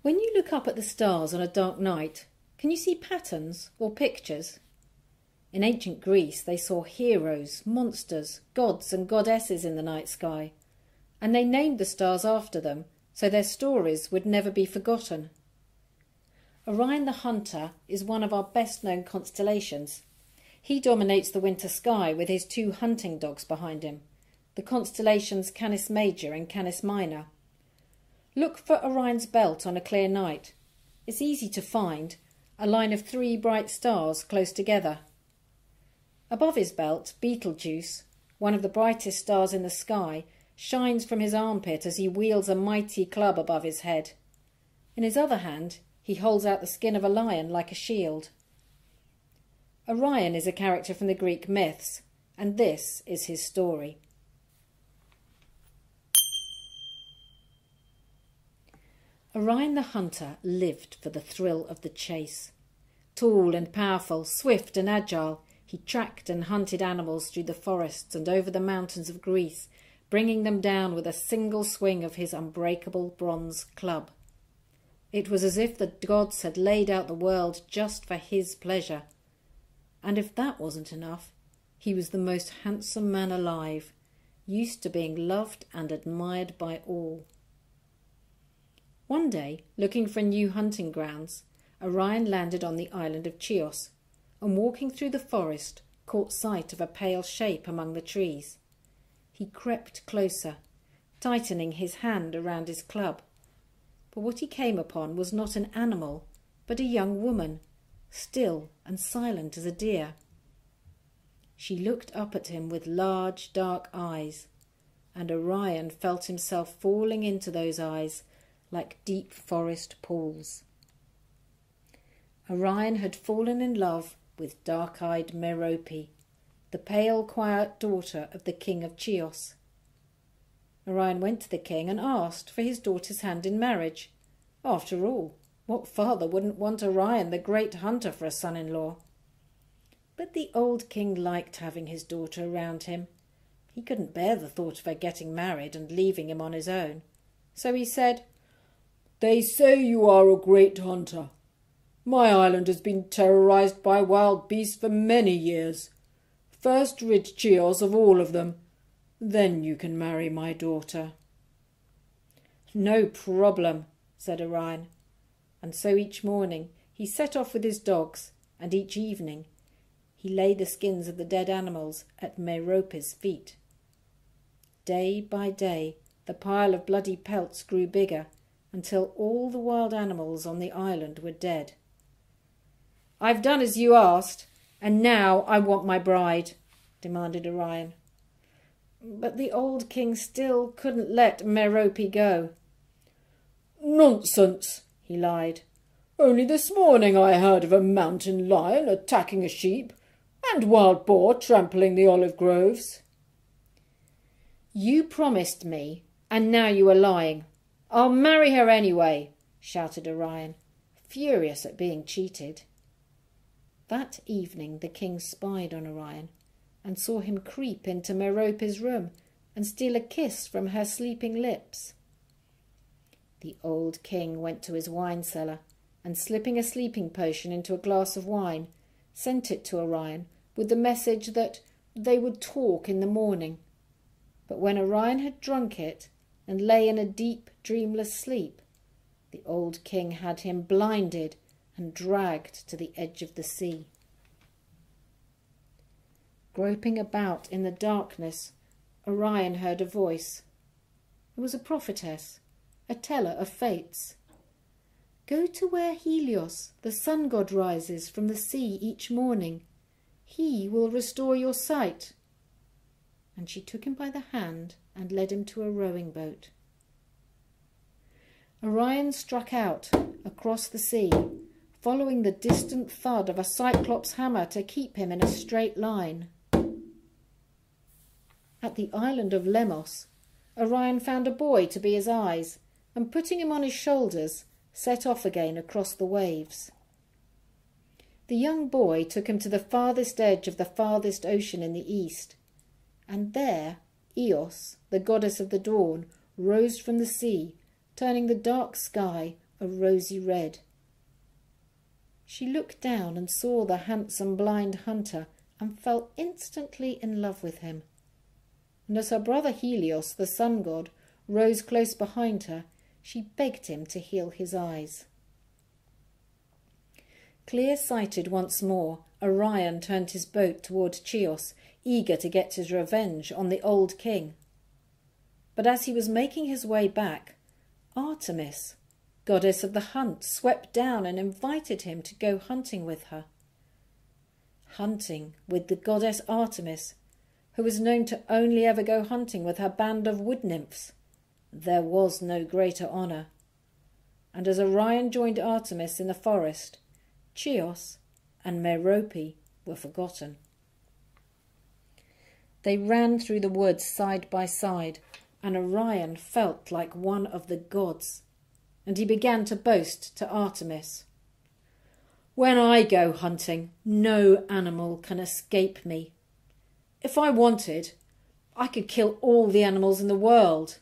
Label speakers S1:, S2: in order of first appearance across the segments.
S1: When you look up at the stars on a dark night, can you see patterns or pictures? In ancient Greece they saw heroes, monsters, gods and goddesses in the night sky, and they named the stars after them so their stories would never be forgotten. Orion the Hunter is one of our best-known constellations. He dominates the winter sky with his 2 hunting dogs behind him, the constellations Canis Major and Canis Minor. Look for Orion's belt on a clear night. It's easy to find, a line of 3 bright stars close together. Above his belt, Betelgeuse, one of the brightest stars in the sky, shines from his armpit as he wields a mighty club above his head. In his other hand, he holds out the skin of a lion like a shield. Orion is a character from the Greek myths, and this is his story. Orion the Hunter lived for the thrill of the chase. Tall and powerful, swift and agile, he tracked and hunted animals through the forests and over the mountains of Greece, bringing them down with a single swing of his unbreakable bronze club. It was as if the gods had laid out the world just for his pleasure. And if that wasn't enough, he was the most handsome man alive, used to being loved and admired by all. One day, looking for new hunting grounds, Orion landed on the island of Chios, and walking through the forest, caught sight of a pale shape among the trees. He crept closer, tightening his hand around his club. But what he came upon was not an animal, but a young woman, still and silent as a deer. She looked up at him with large, dark eyes, and Orion felt himself falling into those eyes like deep forest pools. Orion had fallen in love with dark-eyed Merope, the pale, quiet daughter of the king of Chios. Orion went to the king and asked for his daughter's hand in marriage. After all, what father wouldn't want Orion the great hunter for a son-in-law? But the old king liked having his daughter around him. He couldn't bear the thought of her getting married and leaving him on his own. So he said, "They say you are a great hunter. My island has been terrorized by wild beasts for many years. First rid Chios of all of them. Then you can marry my daughter." "No problem," said Orion. And so each morning he set off with his dogs, and each evening he laid the skins of the dead animals at Merope's feet. Day by day the pile of bloody pelts grew bigger, until all the wild animals on the island were dead. "I've done as you asked, and now I want my bride," demanded Orion. But the old king still couldn't let Merope go. "Nonsense," he lied. "Only this morning I heard of a mountain lion attacking a sheep, and wild boar trampling the olive groves." "You promised me, and now you are lying. I'll marry her anyway," shouted Orion, furious at being cheated. That evening the king spied on Orion and saw him creep into Merope's room and steal a kiss from her sleeping lips. The old king went to his wine cellar and, slipping a sleeping potion into a glass of wine, sent it to Orion with the message that they would talk in the morning. But when Orion had drunk it and lay in a deep, dreamless sleep, the old king had him blinded and dragged to the edge of the sea. Groping about in the darkness, Orion heard a voice. It was a prophetess, a teller of fates. "Go to where Helios, the sun god, rises from the sea each morning. He will restore your sight." And she took him by the hand and led him to a rowing boat. Orion struck out across the sea, following the distant thud of a cyclops hammer to keep him in a straight line. At the island of Lemos, Orion found a boy to be his eyes, and putting him on his shoulders, set off again across the waves. The young boy took him to the farthest edge of the farthest ocean in the east, and there Eos, the goddess of the dawn, rose from the sea, turning the dark sky a rosy red. She looked down and saw the handsome blind hunter and fell instantly in love with him. And as her brother Helios, the sun god, rose close behind her, she begged him to heal his eyes. Clear-sighted once more, Orion turned his boat toward Chios, eager to get his revenge on the old king. But as he was making his way back, Artemis, goddess of the hunt, swept down and invited him to go hunting with her. Hunting with the goddess Artemis, who was known to only ever go hunting with her band of wood nymphs. There was no greater honour. And as Orion joined Artemis in the forest, Chios and Merope were forgotten. They ran through the woods side by side, and Orion felt like one of the gods, and he began to boast to Artemis. "When I go hunting, no animal can escape me. If I wanted, I could kill all the animals in the world."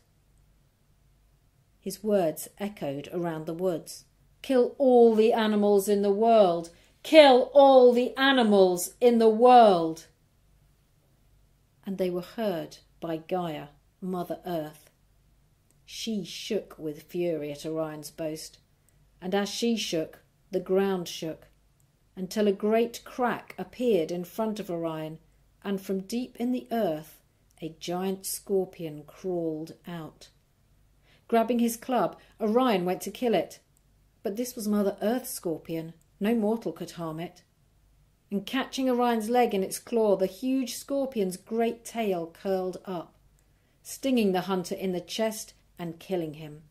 S1: His words echoed around the woods. "Kill all the animals in the world! Kill all the animals in the world!" And they were heard by Gaia, Mother Earth. She shook with fury at Orion's boast, and as she shook, the ground shook, until a great crack appeared in front of Orion, and from deep in the earth a giant scorpion crawled out. Grabbing his club, Orion went to kill it, but this was Mother Earth's scorpion. No mortal could harm it. And catching Orion's leg in its claw, the huge scorpion's great tail curled up, stinging the hunter in the chest and killing him.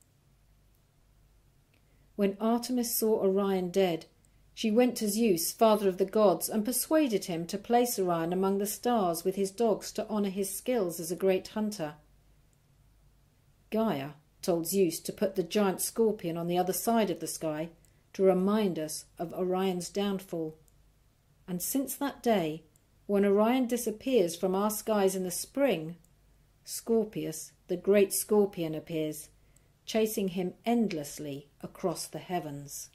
S1: When Artemis saw Orion dead, she went to Zeus, father of the gods, and persuaded him to place Orion among the stars with his dogs to honour his skills as a great hunter. Gaia told Zeus to put the giant scorpion on the other side of the sky to remind us of Orion's downfall. And since that day, when Orion disappears from our skies in the spring, Scorpius, the great scorpion, appears, chasing him endlessly across the heavens.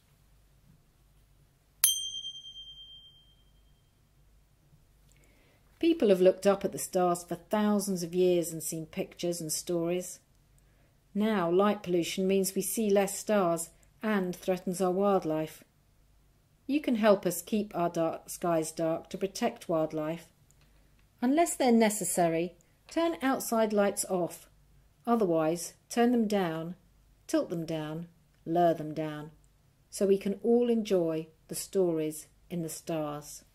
S1: People have looked up at the stars for thousands of years and seen pictures and stories. Now light pollution means we see less stars and threatens our wildlife. You can help us keep our dark skies dark to protect wildlife. Unless they're necessary, turn outside lights off. Otherwise, turn them down, tilt them down, lure them down, so we can all enjoy the stories in the stars.